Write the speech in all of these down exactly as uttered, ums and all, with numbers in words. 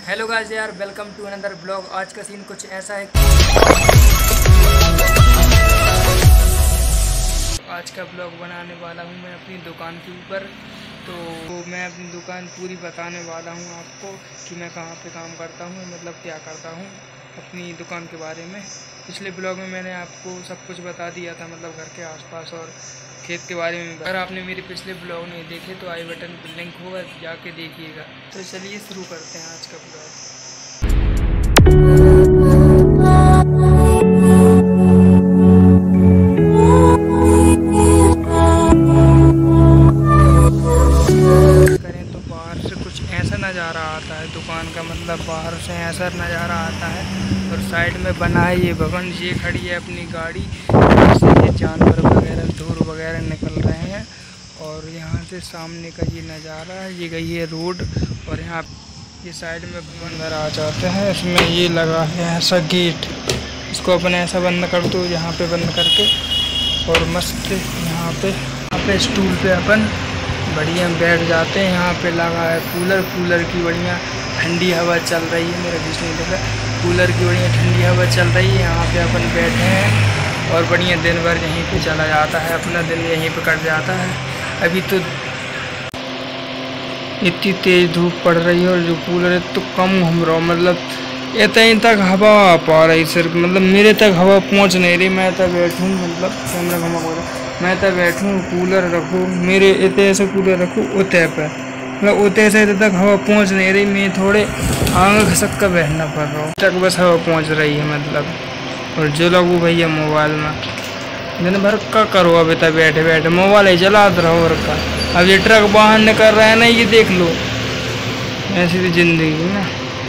Hello guys यार, welcome to another blog. आज का सीन कुछ ऐसा है। आज का ब्लॉग बनाने वाला हूँ मैं अपनी दुकान के ऊपर। तो मैं अपनी दुकान पूरी बताने वाला हूँ आपको कि मैं कहाँ पे काम करता हूँ, मतलब क्या करता हूँ अपनी दुकान के बारे में। पिछले ब्लॉग में मैंने आपको सब कुछ बता दिया था, मतलब घर के आसपास और खेत के बारे में। अगर आपने मेरे पिछले ब्लॉग नहीं देखे तो आई बटन पर लिंक होगा, जाके देखिएगा। तो चलिए शुरू करते हैं आज का ब्लॉग। करें तो बाहर से कुछ ऐसा नज़ारा आता है दुकान का, मतलब बाहर से ऐसा नज़ारा आता है। और साइड में बना है ये भवन, ये खड़ी है अपनी गाड़ी, जिससे कि जानवर वगैरह धूल वगैरह निकल रहे हैं। और यहाँ से सामने का ये नज़ारा है, ये गई है रोड। और यहाँ ये साइड में अंदर आ जाते हैं। इसमें ये लगा है ऐसा गेट, इसको अपन ऐसा बंद कर दो, यहाँ पे बंद करके। और मस्त यहाँ पे यहाँ पे स्टूल पे अपन बढ़िया बैठ जाते हैं। यहाँ पे लगा है कूलर, कूलर की बढ़िया ठंडी हवा चल रही है। मेरा बीच नहीं दिख रहा, कूलर की बढ़िया ठंडी हवा चल रही है। यहाँ पे अपन बैठे हैं और बढ़िया दिन भर यहीं पे चला जाता है, अपना दिन यहीं पे कट जाता है। अभी तो इतनी तेज़ धूप पड़ रही है और जो कूलर है तो कम घूम रहा हूँ, मतलब इतने तक हवा आ पा रही सिर्फ, मतलब मेरे तक हवा पहुँच नहीं रही। मैं तक बैठूँ, मतलब कैमरा घुमा बोला, मैं तक बैठूँ कूलर रखूँ, मेरे इतने ऐसे कूलर रखूँ उतने पर, मतलब उतने से इतने तक हवा पहुँच नहीं रही। मैं थोड़े आंग खसक कर बैठना पड़ रहा हूँ, तक बस हवा पहुँच रही है मतलब। और जो लगू भैया मोबाइल में दिन भर का करो, अभी तक बैठे बैठे मोबाइल ही चलाते रहो। और का अब ये ट्रक बाहर निकल रहा है ना, ये देख लो, ऐसी तो जिंदगी ना।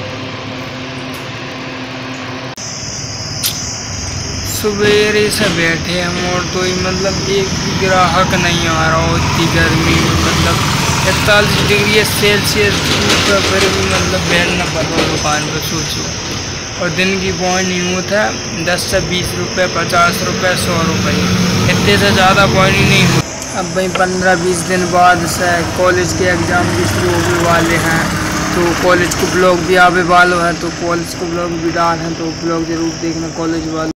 सवेरे से बैठे हम और तो ही मतलब एक भी ग्राहक नहीं आ रहा हो इतनी गर्मी में, मतलब इकतालीस डिग्री सेल्सियस धूप है, फिर भी मतलब बैठना पड़ रहा दुकान पर। सोचो, और दिन की पॉइंट होता है दस से बीस रुपये, पचास रुपये, सौ रुपये, इतने से ज़्यादा पॉइंट नहीं हो। अब भाई पंद्रह बीस दिन बाद से कॉलेज के एग्ज़ाम भी शुरू होने वाले हैं, तो कॉलेज को ब्लॉग भी आवे वालों है, तो कॉलेज को ब्लॉग भी डाल हैं, तो ब्लॉग ज़रूर देखना कॉलेज वाले।